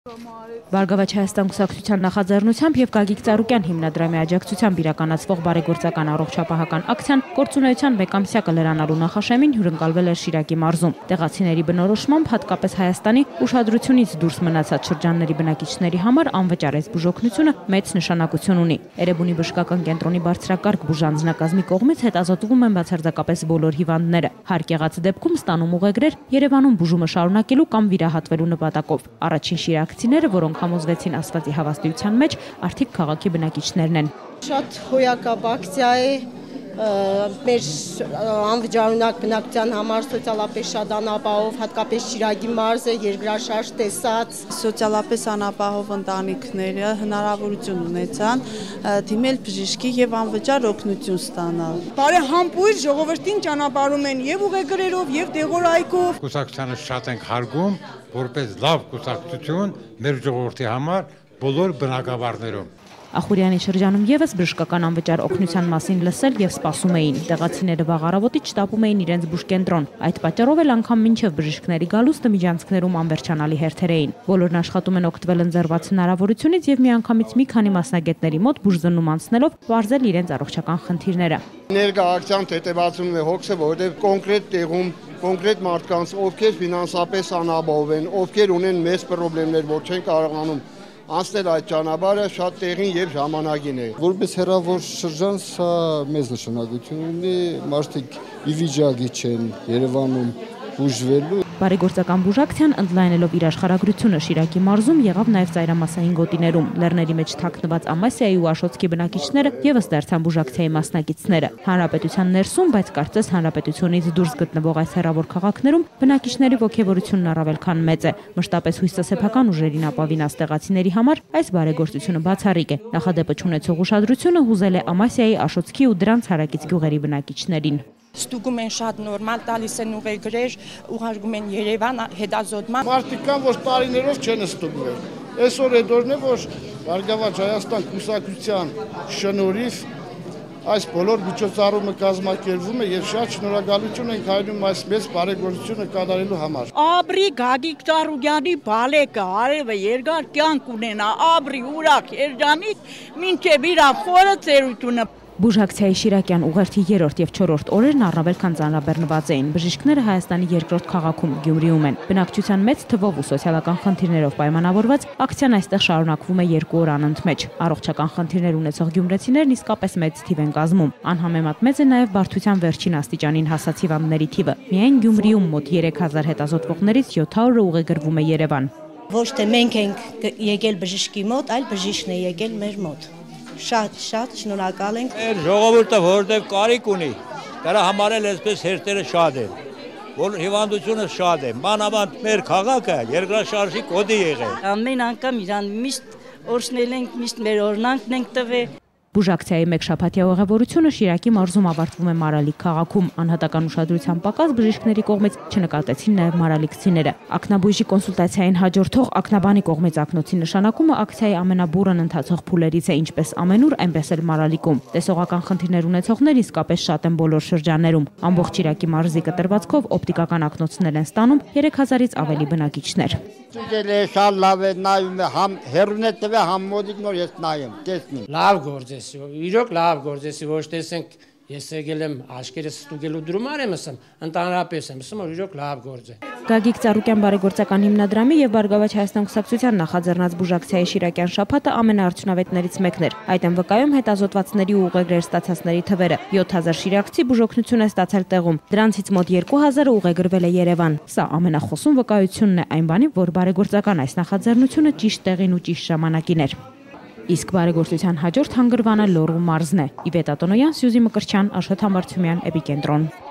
Բարգավաճ Հայաստան կուսակցության նախաձեռնությամբ եւ Գագիկ Ծառուկյան հիմնադրամի աջակցությամբ իրականացվող բարեգործական առողջապահական ակցիան գործունեության մեկամսյա կլրանալու նախաշեմին հյուրընկալվել էր Շիրակի մարզում։ Տեղացիների բնորոշմամբ հատկապես Հայաստանի ուշադրությունից դուրս մնացած շրջանների բնակիչների համար անվճար այս բուժօգնությունը մեծ նշանակություն ունի։ Էրեբունի բժշկական կենտրոնի բարձրակարգ բուժանձնակազմի կողմից հետազոտվում են բացարձակապես բոլոր հիվանդները։ Հարկ եղած դեպքում ստանում ուղեգրեր Երևանում բուժումը շարունակելու կամ վիրահատվելու նպատակով։ Առաջին շիրակցիները, որոնք համոզվեցին ասվածի հավաստիության մեջ, արդիկ քաղաքի բնակիչներն են։ Շատ հոյակապ ակցիա է, մեր անվճարունակ բնակության համար սոցիալապես շատ անապահով, հատկապես Շիրակի մարզը երկրաշարժ տեսած սոցիալապես անապահով ընտանիքները հնարավորություն ունեցան դիմել բժշկի եւ անվճար օգնություն ստանալ։ Բարեհամբույր ժողովրդին ճանապարհում են եւ ուղեգրերով եւ դեղորայքով։ Կուսակցությանը շատ ենք հարգում, որպես լավ կուսակցություն մեր ժողովրդի համար բոլոր բնակավարներում։ Ախուրյանի շրջանում եւս բժշկական անվճար օգնության մասին լսել եւ սպասում էին։ Տեղացիները վաղ առավոտից շտապում էին իրենց բուժկենտրոն։ Այդ պատճառով էլ անգամ մինչեւ բժիշկների գալուստը միջանցքներում անվերջանալի հերթեր էին։ Բոլորն աշխատում են օգտվել ընձեռված հնարավորությունից եւ միանգամից մի քանի մասնագետների մոտ բուժզննում անցնելով բարձել իրենց առողջական խնդիրները։ Ներկա ակցիան հետևածում է հոգսը, որովհետեւ կոնկրետ տեղում կոնկրետ մարդկանց, ովքեր ֆինանսապես անապահով են, ովքեր ունեն մեծ խնդիրներ, որ չեն կարողանում անցնել այդ ճանապարհը, շատ տեղին եւ ժամանակին է։ Որպես հեռավոր շրջան սա մեծ նշանակություն ունի, մարդիկ ի վիճակի չեն Երևանում բուժվելու։ Բարեգործական բուժակցիան ընդլայնելով իր աշխարհագրությունը Շիրակի մարզում եղավ նաև ծայրամասային գոտիներում։ Լեռների մեջ թաքնված Ամասիայի ու Աշոտսկի բնակիչները եւս դարձան բուժակցիայի մասնակիցները։ Հանրապետության ներսում, բայց կարծես հանրապետությունից դուրս գտնվող այս հեռավոր քաղաքներում բնակիչների ոգևորությունն առավել քան մեծ է։ Մշտապես հույսասեփական ուժերին ապավինած տեղացիների համար այս բարեգործությունը բացառիկ է։ Նախադեպը չունեցող ուշադրությունը հուզել է Ամասիայի, Աշոտսկի ու դրանց հարակից գյուղերի բնակիչներին։ Ստուգում են շատ նորմալ, տալիս են ուղեգրեր, ուղարկում են Երևան հետազոտման։ Մարդիկ կան, որ տարիներով չեն ստուգվել։ Այսօր այդ օրն է, որ Բարգավաճ Հայաստան կուսակցության շնորհիվ այս բոլոր միջոցառումը կազմակերպվում է եւ շատ շնորհակալություն ենք հայտնում այս մեծ բարեգործությունը կատարելու համար։ Աբրի Գագիկ Ծառուկյանի բալեկը արևը երկար կյանք ունենա, աբրի ուրախ երջանիկ, մինչեւ իր խորը ծերությունը։ Բուժակցիայի Շիրակյան ուղերձի 3-րդ եւ 4-րդ օրերն առավել քան ծանրաբեռնված էին։ Բժիշկները Հայաստանի երկրորդ քաղաքում Գյումրիում են։ Բնակչության մեծ թվով ու սոցիալական խնդիրներով պայմանավորված ակցիան այստեղ շարունակվում է 2 օր անընդմեջ։ Առողջական խնդիրներ ունեցող գյումրեցիներն իսկապես մեծ թիվ են կազմում։ Անհամեմատ մեծ է նաեւ բարդության վերջին աստիճանին հասած հիվանդների թիվը։ Միայն Գյումրիում մոտ 3000 հետազոտվողներից 700-ը ուղեգրվում է Երևան։ Ոչ թե մենք ենք եկել բժշկի մոտ, այլ բժիշկն է եկել մեր մոտ։ Շատ շնորհակալ ենք։ Ժողովուրդը որտեղ կարիք ունի, դրա համար էլ այսպես հերթերը շատ են, որ հիվանդությունը շատ է, մանավանդ մեր քաղաքը երկրաշարժի կոդի եղել։ Ամեն անգամ իրան միշտ օրհնել ենք, միշտ մեր օրհնանքն ենք տվել։ Բուժակցիայի մեկ շաբաթյա ուղևորությունը Շիրակի մարզում ավարտվում է Մարալիկ քաղաքում։ Անհատական ուշադրության պակաս բժիշկների կողմից չնկատեցին նաև մարալիկցիները։ Ակնաբույժի կոնսուլտացիային հաջորդող ակնաբանի կողմից ակնոցի նշանակումը ակցիայի ամենաբուրըն ընթացող փուլերից է ինչպես ամենուր, այնպես էլ Մարալիկում։ Տեսողական խնդիրներ ունեցողներ իսկապես շատ են բոլոր շրջաններում։ Ամբողջ Շիրակի մարզի կտրվածքով օպտիկական ակնոցներ են ստանում 3000-ից ավելի բնակիչներ։ Շատ լավ է, նայում է, համ հեռունետ տվե, համ մոդիկ նոր ես նայում, տեսնում։ Լավ գործ է, իրոք լավ գործ է, ոչ տեսենք ես եկել եմ աշկերս ստուգելու դրումար եմ ասում, ընդհանրապես եմ ասում, որ իրոք լավ գործ է։ Գագիկ Ծառուկյան բարեգործական հիմնադրամի եւ Բարգավաճ Հայաստան կուսակցության նախաձեռնած բուժակցիայի Շիրակյան շաբաթը ամենաարդյունավետներից մեկն էր։ Այդ են վկայում հետազոտվածների ու ուղեգրեր ստացածների թվերը։ 7000 շիրակցի բուժօգնություն է ստացել տեղում։ Դրանցից մոտ 2000-ը ուղեգրվել է Երևան։ Սա ամենախոսուն վկայությունն է այն բանի, որ բարեգործական այս նախաձեռնությունը ճիշտ տեղին ու ճիշտ ժամանակին էր։ Իսկ բարեգործության հաջորդ հանգրվանը Լոռու մարզն է։ Իվետ Ատոնոյան, Սյուզի Մկրտչյան, Աշոտ Համբարձումյան, Էպիկենտրոն։